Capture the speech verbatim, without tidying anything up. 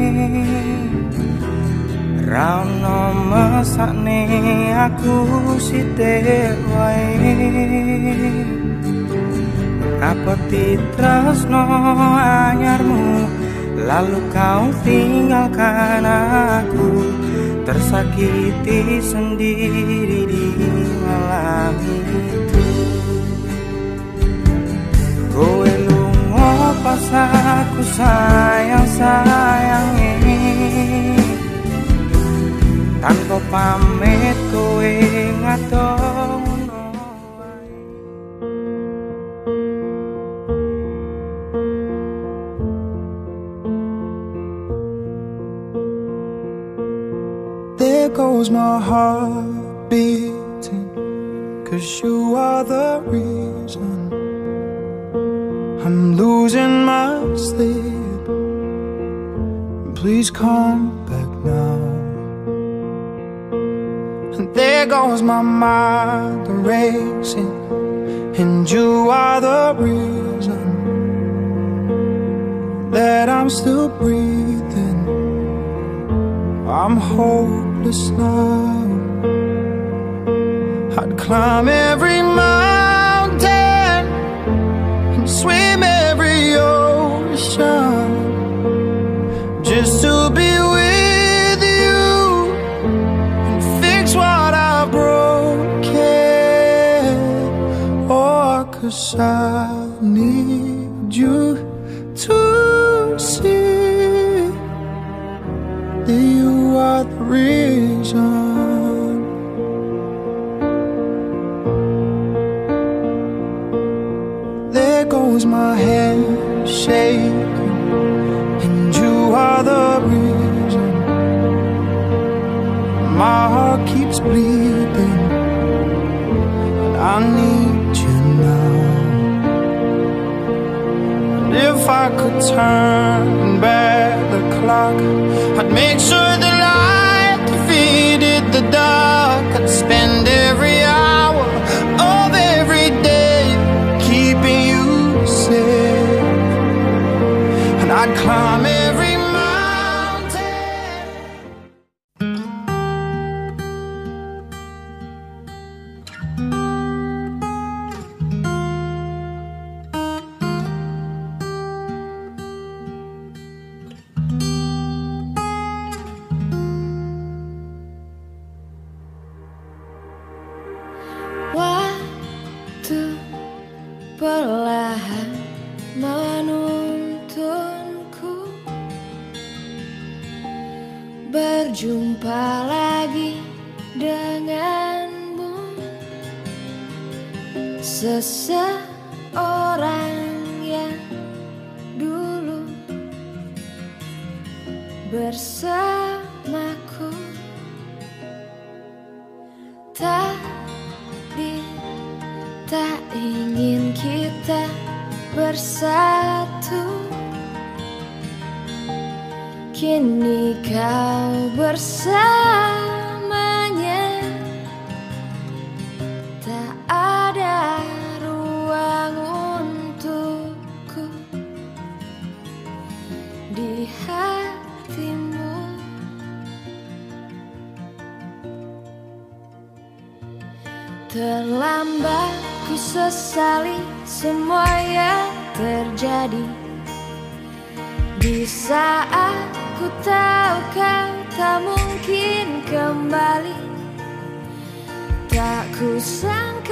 Rano mesakne aku sithik wae. Apa titresno anyarmu, lalu kau tinggalkan aku, tersakiti sendiri di malam itu. Kowe lunga pas aku sayang-sayange, tanpa pamit kowe ngadong. There goes my heart beating, 'cause you are the reason I'm losing my sleep. Please come back now. And there goes my mind racing, and you are the reason that I'm still breathing. I'm hopeless now. I'd climb every mountain and swim every ocean just to be with you and fix what I've broken. Oh, 'cause I need you to see that you are the reason. There goes my hand shaking, and you are the reason. My heart keeps bleeding, and I need you now. And if I could turn back the clock, I'd make sure the light defeated the dark. I'd spend every hour of every day keeping you safe, and I'd climb every mountain. Waktu perlahan menuntunku berjumpa lagi denganmu, seseorang yang dulu bersamaku. Tadi tak ingin kita bersatu, kini kau bersamanya. Tak ada ruang untukku di hatimu. Terlambat ku sesali semua yang terjadi. Di saat ku tahu kau tak mungkin kembali, tak ku sangka